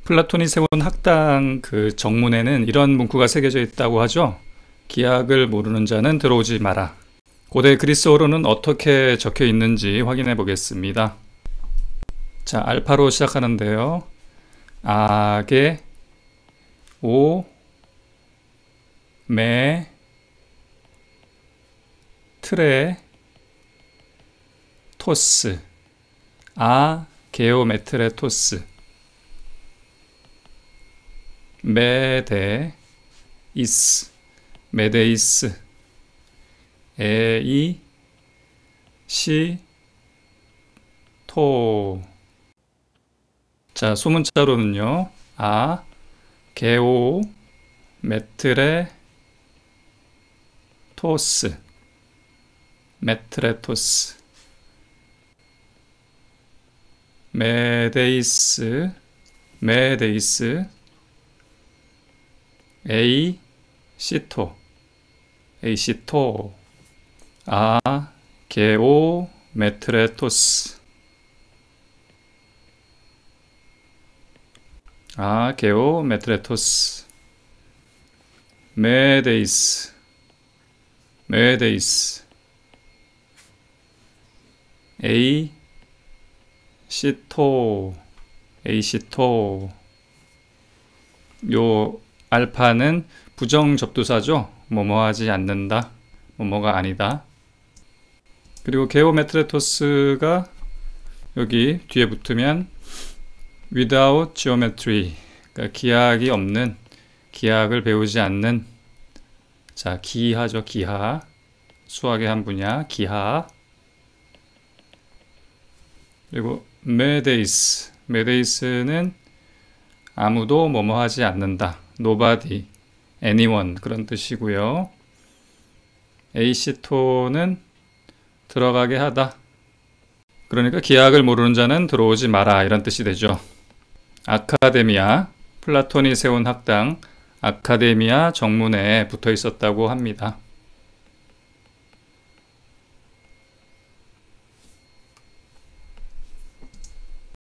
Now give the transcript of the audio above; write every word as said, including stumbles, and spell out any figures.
플라톤이 세운 학당 그 정문에는 이런 문구가 새겨져 있다고 하죠. 기하학을 모르는 자는 들어오지 마라. 고대 그리스어로는 어떻게 적혀 있는지 확인해 보겠습니다. 자, 알파로 시작하는데요. 아게, 오, 메, 트레, 토스, 아, 게오메트레토스, 메데, 이스, 메데이스, 에이, 시, 토. 자, 소문자로는요. 아, 게오, 메트레, 토스, 메트레토스, 메데이스, 메데이스, 에이, 시토, 에이시토, 아, 게오, 메트레토스, 아, 게오, 메트레토스, 메데이스, 메데이스, 에이, 시토, 에이시토. 요 알파는 부정 접두사죠. 뭐뭐하지 않는다, 뭐뭐가 아니다. 그리고 게오메트레토스가 여기 뒤에 붙으면 without geometry, 그러니까 기하학이 없는, 기하학을 배우지 않는, 자, 기하죠. 기하, 수학의 한 분야, 기하. 그리고 메데이스, 메데이스는 아무도 뭐뭐 하지 않는다, nobody, anyone, 그런 뜻이고요. 에이시토는 들어가게 하다, 그러니까 기하학을 모르는 자는 들어오지 마라, 이런 뜻이 되죠. 아카데미아, 플라톤이 세운 학당 아카데미아 정문에 붙어 있었다고 합니다.